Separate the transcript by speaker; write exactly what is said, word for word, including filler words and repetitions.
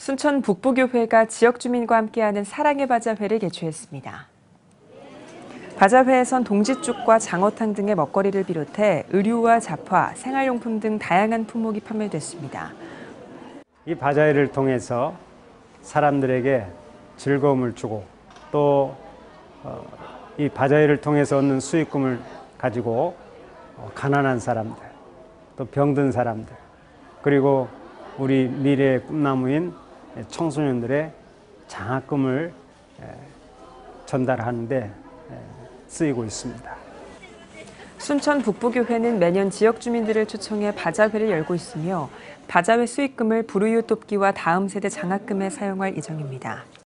Speaker 1: 순천 북부교회가 지역 주민과 함께하는 사랑의 바자회를 개최했습니다. 바자회에선 동지죽과 장어탕 등의 먹거리를 비롯해 의류와 잡화, 생활용품 등 다양한 품목이 판매됐습니다.
Speaker 2: 이 바자회를 통해서 사람들에게 즐거움을 주고 또 이 바자회를 통해서 얻는 수익금을 가지고 가난한 사람들, 또 병든 사람들, 그리고 우리 미래의 꿈나무인 청소년들의 장학금을 전달하는 데 쓰이고 있습니다.
Speaker 1: 순천 북부교회는 매년 지역 주민들을 초청해 바자회를 열고 있으며 바자회 수익금을 불우이웃 돕기와 다음 세대 장학금에 사용할 예정입니다.